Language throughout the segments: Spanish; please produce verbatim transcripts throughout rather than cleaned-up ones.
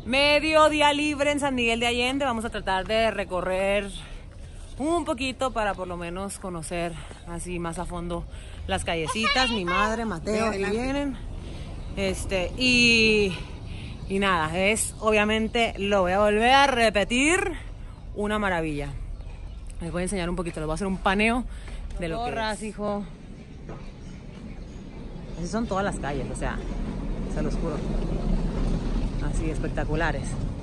Medio día libre en San Miguel de Allende. Vamos a tratar de recorrer un poquito para por lo menos conocer así más a fondo las callecitas. Mi madre, Mateo, aquí vienen. Este, y, y nada, es obviamente, lo voy a volver a repetir, una maravilla. Les voy a enseñar un poquito, les voy a hacer un paneo de lo que es. Hijo. Así son todas las calles, o sea, se los juro. Así, espectaculares.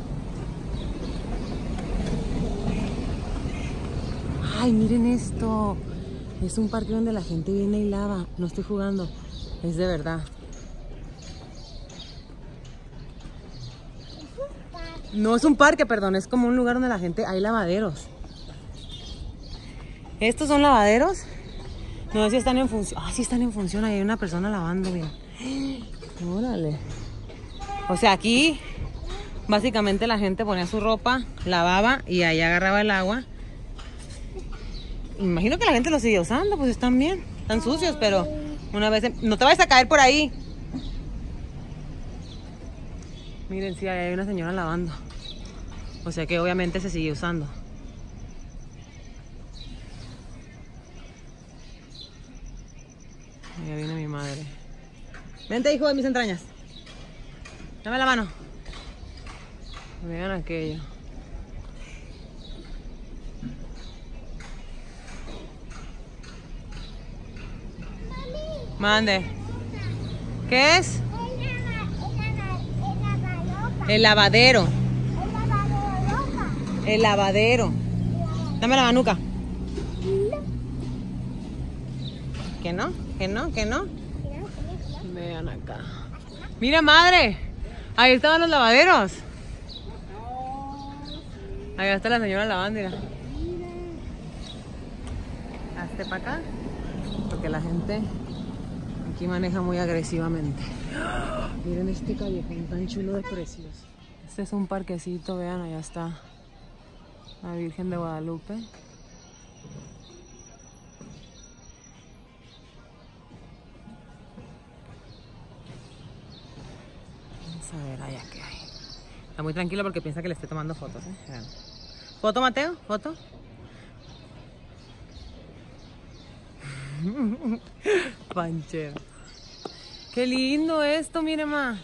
Ay, miren esto. Es un parque donde la gente viene y lava. No estoy jugando, es de verdad. No es un parque, perdón, es como un lugar donde la gente... Hay lavaderos. Estos son lavaderos. No sé si están en función. Ah, sí están en función. Ahí hay una persona lavando, bien. Órale. O sea, aquí básicamente la gente ponía su ropa, lavaba y ahí agarraba el agua. Imagino que la gente lo sigue usando, pues están bien. Están sucios, pero una vez... No te vayas a caer por ahí. Miren, sí, ahí hay una señora lavando. O sea que obviamente se sigue usando. Ya viene mi madre. Vente, hijo de mis entrañas. Dame la mano. Vean aquello. Mande. ¿Qué es? El lavadero. El lavadero. Dame la manuca. ¿Que no? ¿Que no? ¿Que no? Vean acá. Mira, madre. Ahí estaban los lavaderos. Ahí está la señora lavando, mira. Hazte para acá. Porque la gente aquí maneja muy agresivamente. Miren este callejón tan chulo de precios. Este es un parquecito, vean, allá está la Virgen de Guadalupe. Vamos a ver allá qué hay. Está muy tranquilo porque piensa que le estoy tomando fotos, ¿eh? Vean. ¿Foto, Mateo? ¿Foto? Panchero. Qué lindo esto, mire, ma.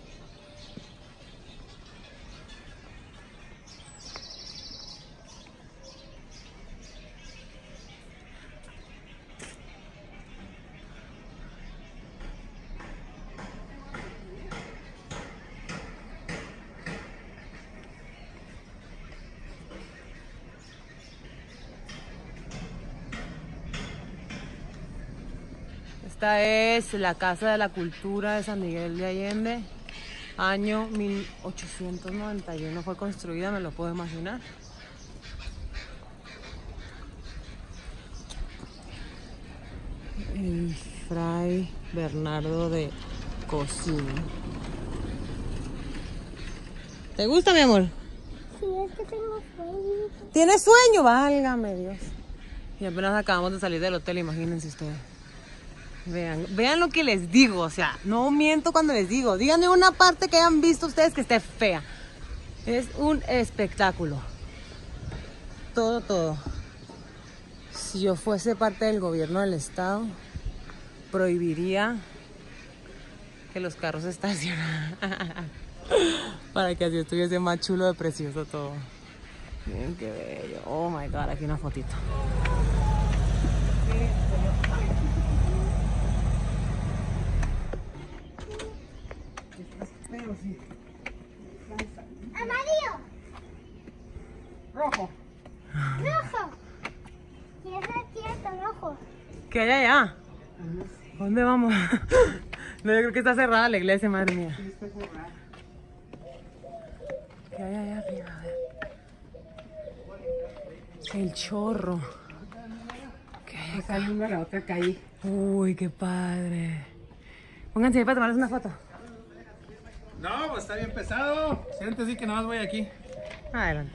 Esta es la Casa de la Cultura de San Miguel de Allende, año mil ochocientos noventa y uno fue construida, me lo puedo imaginar. El Fray Bernardo de Cosío. ¿Te gusta, mi amor? Sí, es que tengo sueño. ¿Tienes sueño? Válgame Dios. Y apenas acabamos de salir del hotel, imagínense ustedes. Vean, vean lo que les digo, o sea, no miento cuando les digo. Díganme una parte que hayan visto ustedes que esté fea. Es un espectáculo. Todo, todo. Si yo fuese parte del gobierno del estado, prohibiría que los carros estacionaran. Para que así estuviese más chulo de precioso todo. Miren qué bello. Oh my God, aquí una fotito. Amarillo. Rojo. Rojo. Y ese cierto rojo. ¿Qué hay allá? ¿Dónde vamos? No, yo creo que está cerrada la iglesia, madre mía. Sí, está cerrado. ¿Qué hay allá arriba? A ver. El chorro. ¿Qué hay acá? Saliendo a la otra calle. Uy, qué padre. Pónganse ahí para tomarles una foto. No, pues está bien pesado. Siente así que nada más voy aquí. Adelante.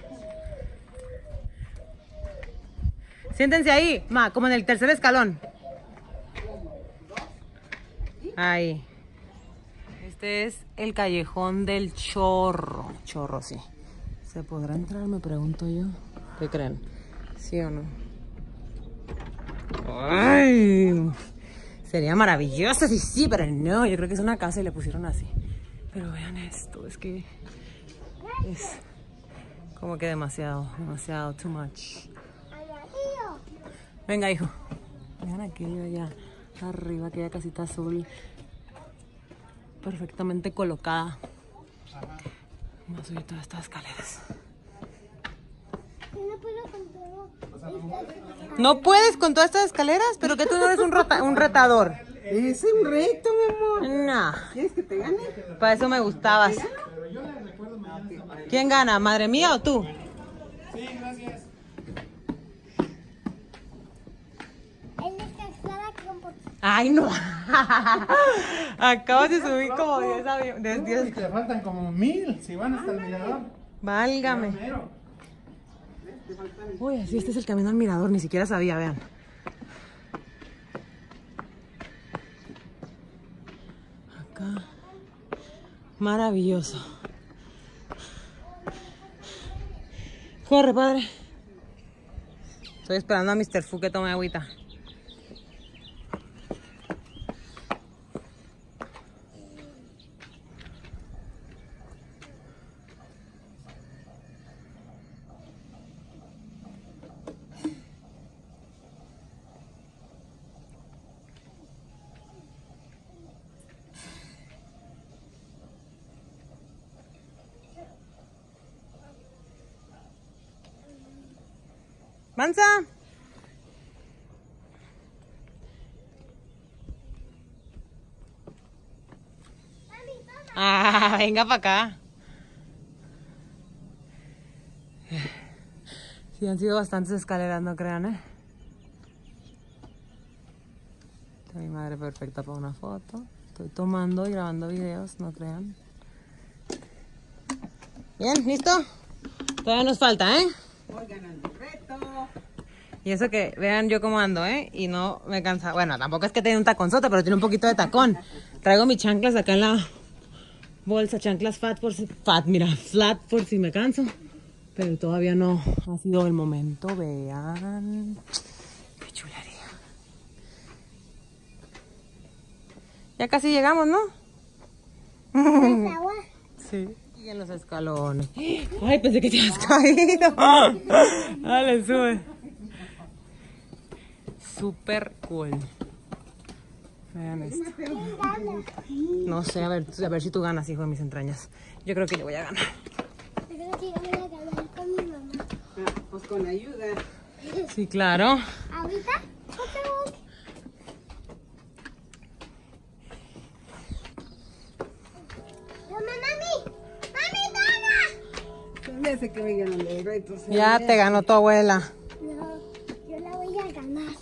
Siéntense ahí, ma, como en el tercer escalón. Ahí. Este es el callejón del Chorro. Chorro, sí. ¿Se podrá entrar? Me pregunto yo. ¿Qué creen? ¿Sí o no? ¡Ay! Sería maravilloso si sí, pero no. Yo creo que es una casa y le pusieron así. Pero vean esto, es que es como que demasiado, demasiado, too much. Venga, hijo. Vean aquello allá arriba, aquella casita azul. Perfectamente colocada. Vamos a subir todas estas escaleras. ¿No puedes con todas estas escaleras? ¿Pero que tú no eres un, rota, un retador? Es un reto, mi amor. No. ¿Quieres que te gane? Para eso me gustabas. ¿Quién gana? ¿Madre mía o tú? Sí, gracias. Ay, no. Acabas de subir como diez aviones. Te faltan como mil si van hasta el mirador. Válgame. Uy, así este es el camino al mirador. Ni siquiera sabía, vean. Acá. Maravilloso. Corre, padre. Estoy esperando a mister Fu que tome agüita. ¡Mansa! Ah, venga para acá. Sí, han sido bastantes escaleras, no crean, ¿eh? Esta es mi madre perfecta para una foto. Estoy tomando y grabando videos, no crean. Bien, ¿listo? Todavía nos falta, ¿eh? Voy ganando el reto. Y eso que vean yo cómo ando, ¿eh? Y no me cansa. Bueno, tampoco es que tiene un taconzote, pero tiene un poquito de tacón. Traigo mis chanclas acá en la bolsa, chanclas fat por si... Fat, mira, flat por si me canso. Pero todavía no ha sido el momento. Vean. Qué chulería. Ya casi llegamos, ¿no? agua? Sí. Y en los escalones. Ay, pensé que te habías caído. Dale, sube. Super cool. Vean esto. No sé, a ver, a ver si tú ganas, hijo de mis entrañas. Yo creo que yo voy a ganar. Yo creo que yo voy a ganar con mi mamá. Ah, pues con ayuda. Sí, claro. ¿Ahorita? Ok. Mamá, mami. ¡Mami, toma! Me hace que voy ganando el reto. ¿sí? Ya te ganó tu abuela. No, yo la voy a ganar.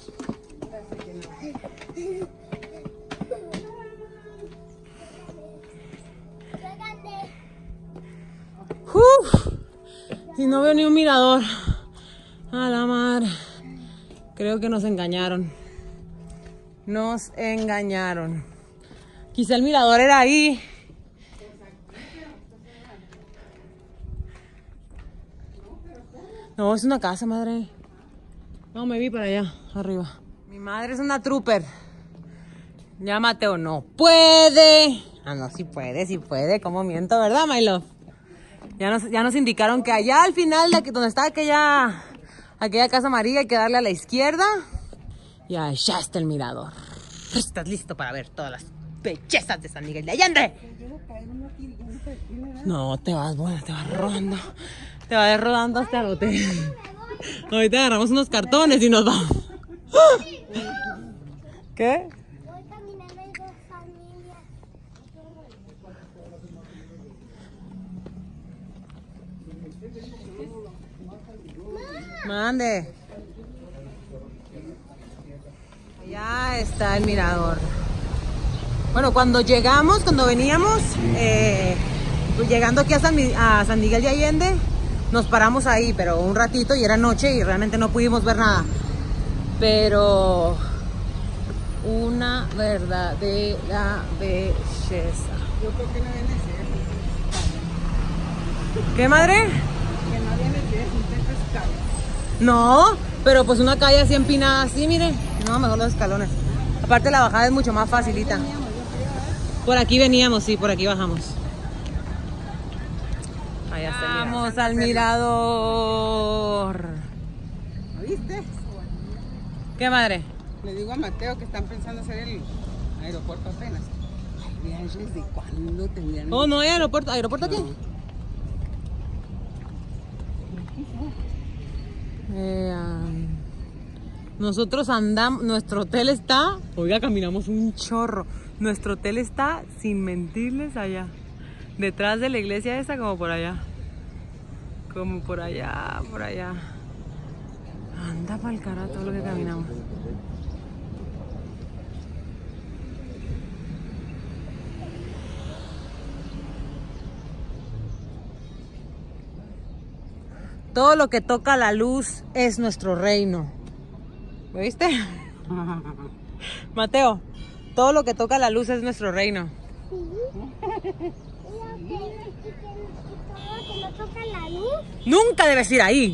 Yo gané. Uf, y no veo ni un mirador. A la mar. Creo que nos engañaron. Nos engañaron. Quizá el mirador era ahí. No, es una casa, madre. No, me vi para allá, arriba. Mi madre es una trooper. Ya Mateo no puede. Ah, no, sí puede, sí puede. ¿Cómo miento, verdad, my love? Ya nos, ya nos indicaron que allá al final, de aquí, donde está aquella, aquella casa amarilla, hay que darle a la izquierda. Y allá está el mirador. ¿Estás listo para ver todas las bellezas de San Miguel de Allende? No, te vas, bueno, te vas rodando. Te vas rodando hasta el hotel. Ahorita agarramos unos cartones y nos vamos. ¿Qué? Voy caminando en dos familias. Mande. Ya está el mirador. Bueno, cuando llegamos, cuando veníamos, eh, pues llegando aquí a San, a San Miguel de Allende, nos paramos ahí, pero un ratito y era noche y realmente no pudimos ver nada. Pero una verdadera belleza. Yo creo que no viene a ser. ¿Qué, madre? Que no viene a ser, es un techo escalo. No, pero pues una calle así empinada así, mire. No, mejor los escalones. Aparte la bajada es mucho más facilita. Por aquí veníamos, sí, por aquí bajamos. Allá está el mirador. Vamos al mirador. ¿Lo viste? ¿Qué, madre? Le digo a Mateo que están pensando hacer el aeropuerto apenas. Ay, ¿desde cuándo tendrían? Oh, no hay aeropuerto. ¿Aeropuerto aquí? No. Eh, um, nosotros andamos, nuestro hotel está, oiga, caminamos un chorro. Nuestro hotel está, sin mentirles, allá. Detrás de la iglesia esa, como por allá. Como por allá, por allá. Anda pa'l carajo todo lo que caminamos. Todo lo que toca la luz es nuestro reino. ¿Lo viste? Mateo, todo lo que toca la luz es nuestro reino. Sí. Y aunque y que- y todo que no toca la luz. Nunca debes ir ahí.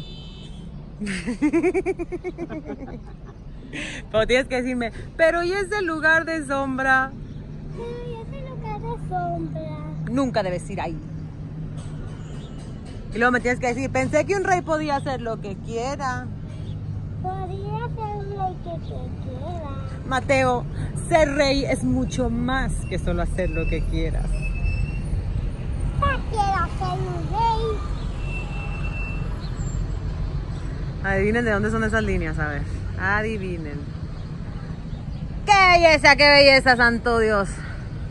Pero tienes que decirme, pero ¿y ese lugar de sombra? Ay, ese lugar de sombra. Nunca debes ir ahí. Y luego me tienes que decir, pensé que un rey podía hacer lo que quiera. Podría ser lo que te quiera. Mateo, ser rey es mucho más que solo hacer lo que quieras. Ya quiero ser un rey. Adivinen de dónde son esas líneas, a ver. Adivinen. ¡Qué belleza, qué belleza, santo Dios!